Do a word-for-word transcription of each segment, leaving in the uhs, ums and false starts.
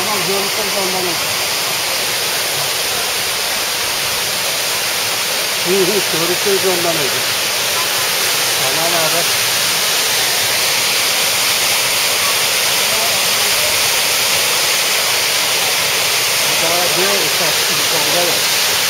Tamam görürseniz ondan önce. İyi iyi görürseniz ondan önce. Tamam abi. Daha diğer esaslı bir konuda yok.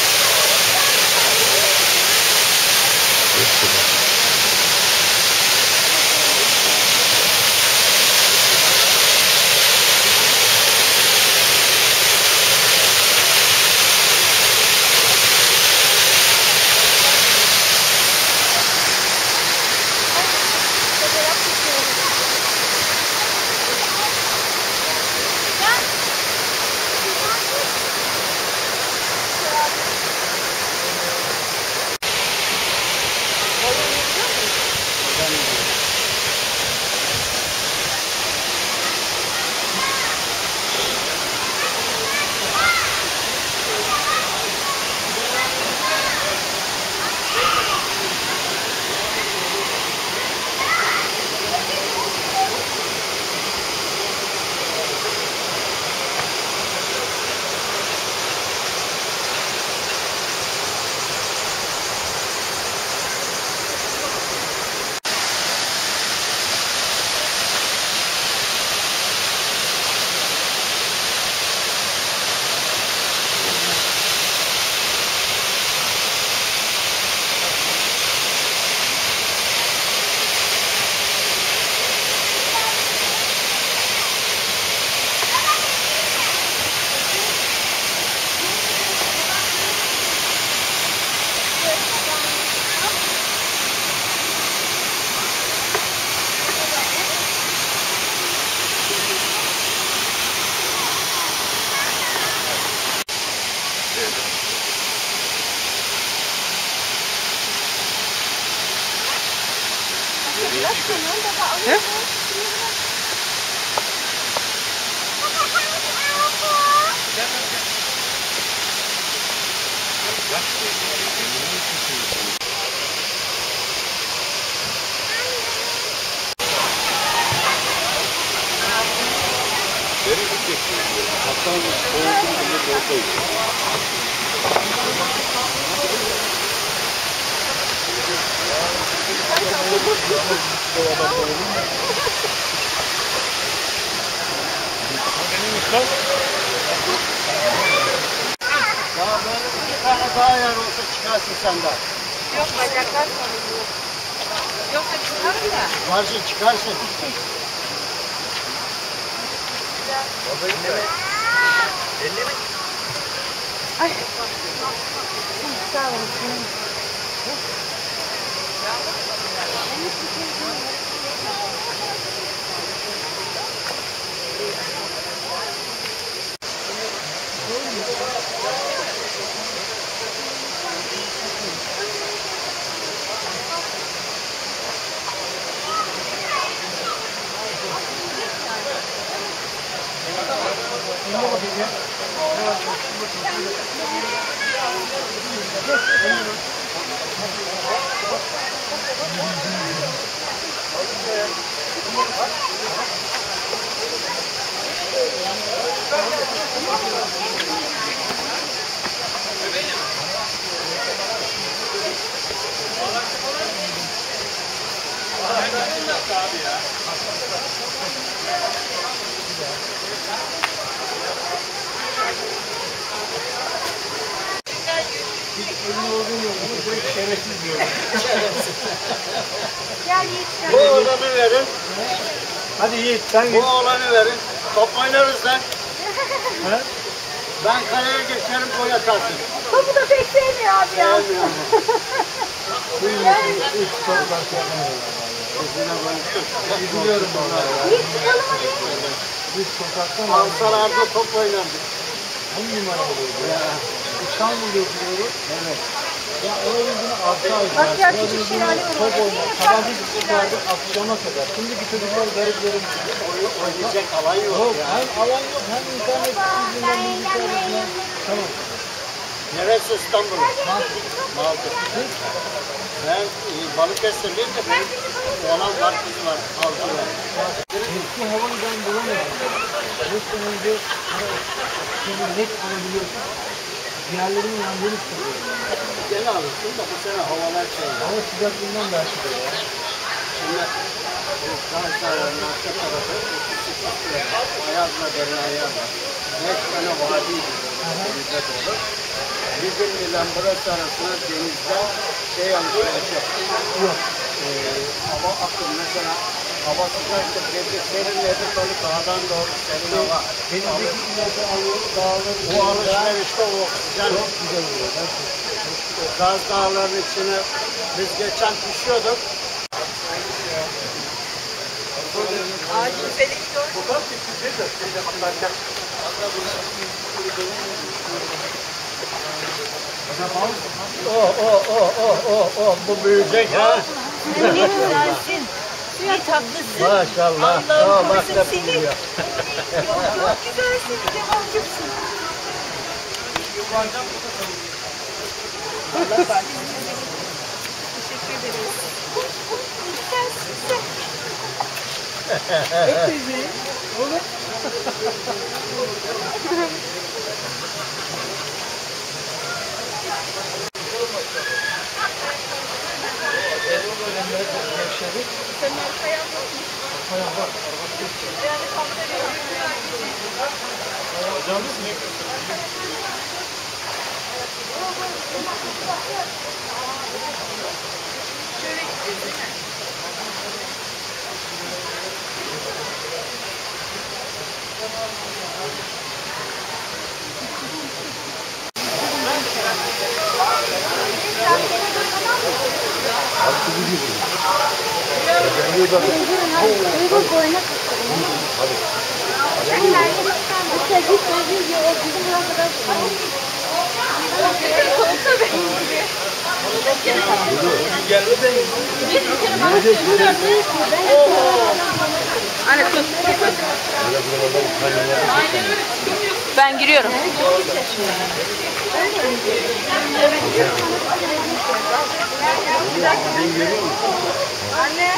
Ne? Nereye gideceksin? Hatta soğukun bile soğukayız. Daha böyle bir tane daha yer olsa çıkarsın senden. Yok bacaklar sarılıyor. Yoksa çıkarım da. Çıkarsın çıkarsın. Elleme. Elleme. Ay. Sağ olun. Bu oğlanı verin. Hadi Yiğit sen Bu git. oğlanı verin. Top oynarız lan. Ha? Ben kaleye geçerim, gol atarsın. Topu da pek sevmiyor abi ya. Sevmiyorum. Üç sorular yapmayalım. Biliyorum bunları. Yiğit çıkalım hadi. Biz sokaktan Alsalarda top oynardık. on numara oluyordu ya. İstanbul'da oturuyoruz. Evet. Ya öyle arka Bak ya küçük şelale var. top oynar. Sabah biz çıkardık akşama kadar. Şimdiki çocuklar gariplerim. Oynayacak alan yok Yok ya. hem alan yok hem internet yüzünden bilgisayar yüzünden. Tamam. Neresi İstanbul? Malta. Ben e, Balıkesirliyim de ben olan partisi var. Avcı var. Eski havayı ben bulamıyorum. beş sene önce şimdi net alabiliyorsun. Diğerlerinin yandığını hissediyorum. Gene alırsın da bu sene havalar şey. Hava sıcaklığından belki de ya. Şimdi Kars Dağları'nın arka tarafı Ayaz'la denen Ayaz var. Beş tane vadiydi. Denize doğru. Bizim ile burası arasında denizden şey alışverişi. Yok. Ee, hava akım mesela hava sıcaktır, gece serinledi, salı dağdan doğru serin hava. Denizdeki ilacı alıyor, dağları. O alışverişte o oksijen çok güzel oluyor. Gerçekten. Kaz Dağları'nın içine biz geçen düşüyorduk. Ağacın felek gördüm. Oh oh oh oh oh oh bu büyüyecek ha. Sen ne güzelsin. Ne tatlısın. Maşallah. Allah'ım Aa, bak korusun da seni. büyüyor. Çok güzelsin. Cemal'cımsın. Teşekkür ederiz. Sensin sen. Öp bizi. Olur. Sen arkaya mı? Arkaya bak. Yani kamerayı şöyle gideceğiz. Uygun boyuna kıstırın. Hadi. Hadi. Hadi. Git gözü o bizim arkadaş. Anne tut. Ben giriyorum. Anne.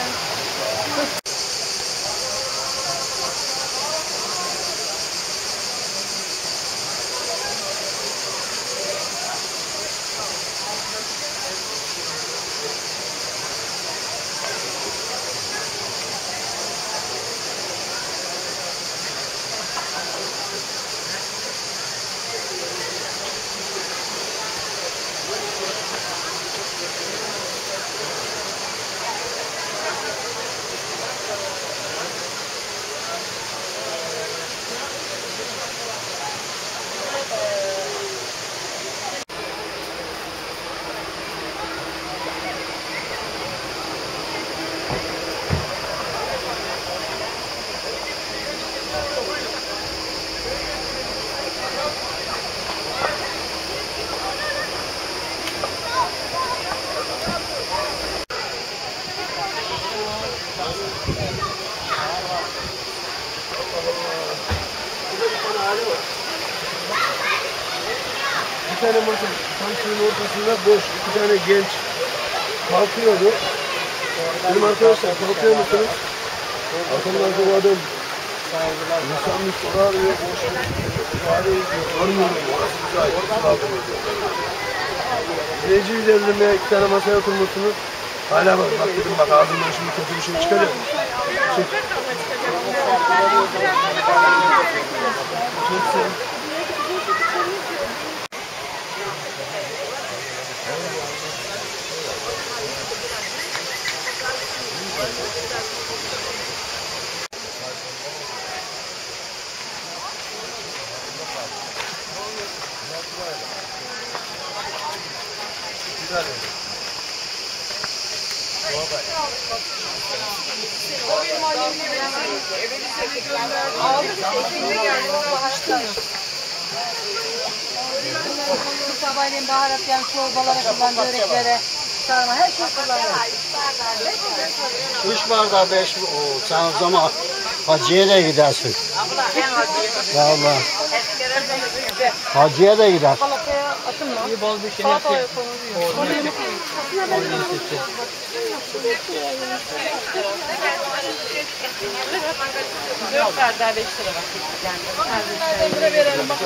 Bir tane masa tam suyun ortasında boş. İki tane genç kalkıyordu. Benim arkadaşlar kalkıyor musunuz? Arkamdan kovadım. İnsan bir soru arıyor. Boş ver. Arıyor. Arıyorum. Orası güzel. İzleyici üzerinde iki tane masaya oturmuşsunuz. Hala bak. Bak dedim bak ağzımdan şimdi kötü bir şey çıkacak. Çık. Çeksin. O benim annemle beraber eve bize gönderdi. Aldı işte ekmeğine geldi. Baharatta. Sabahleyin baharat yani çorbalara kullan, böreklere, sarma her şey kullanıyor. Üç bardağı beş mi? Oo, sen o zaman Hacıya da gidersin. Abla ben hacıyım. Valla. Eskilere de gidiyor. Hacıya da gider. Salataya atılma. İyi bol bir şey Salataya yapıyor. konuluyor. Dört bardağı beş lira bak. Yani her bir verelim bak.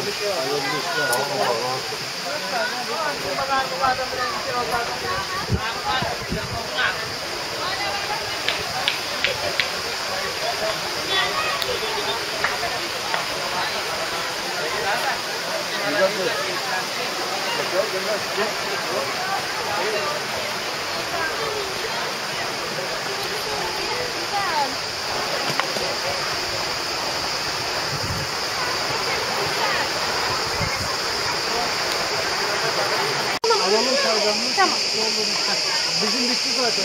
Tamam. Bizim bitti zaten.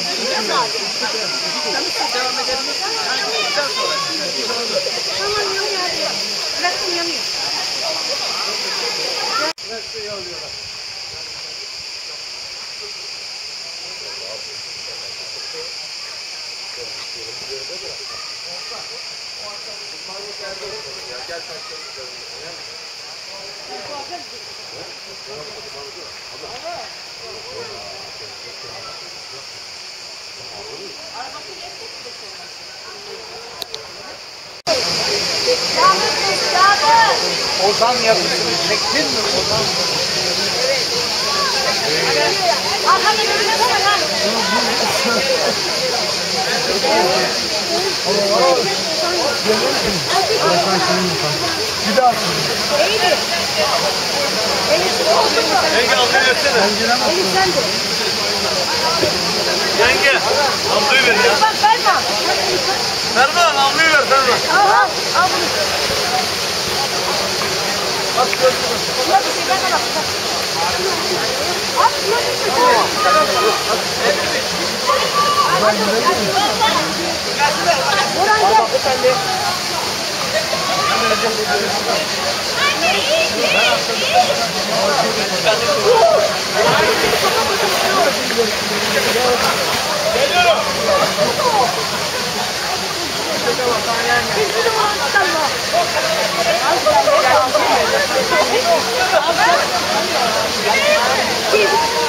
Tamam yanıyor. Bıraktım yanıyor. Ozan yapısını çektin mi Ozan? Arkamda görünen var ha. Bir daha. Eğil. Elif oldu mu? Yenge ablayı versene. Elif sen de. Yenge ablayı ver ya. Bak Ferman. Ferman ablayı ver Ferman. Al al. Al bunu. At gördün. Buna bir şey ben alalım. At buna bir şey. Burhan gel. Anne iyi iyi. Geliyorum.